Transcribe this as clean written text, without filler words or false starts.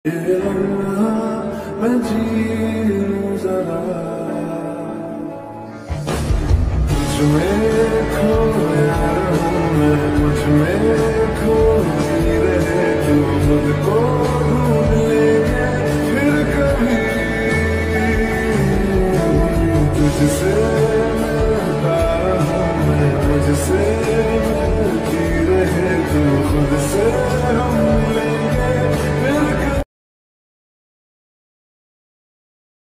ये लम्हा मैं जी लूं जरा, तुझ में खोया रहूं मैं, मुझ में खोई रहे तू मुझको।